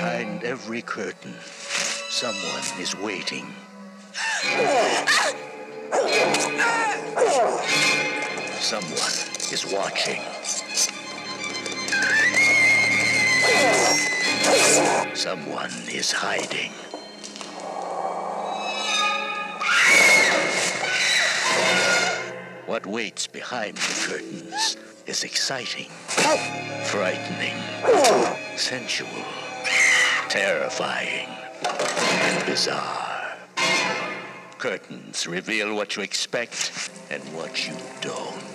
Behind every curtain, someone is waiting. Someone is watching. Someone is hiding. What waits behind the curtains is exciting, frightening, sensual, terrifying, and bizarre. Curtains reveal what you expect and what you don't.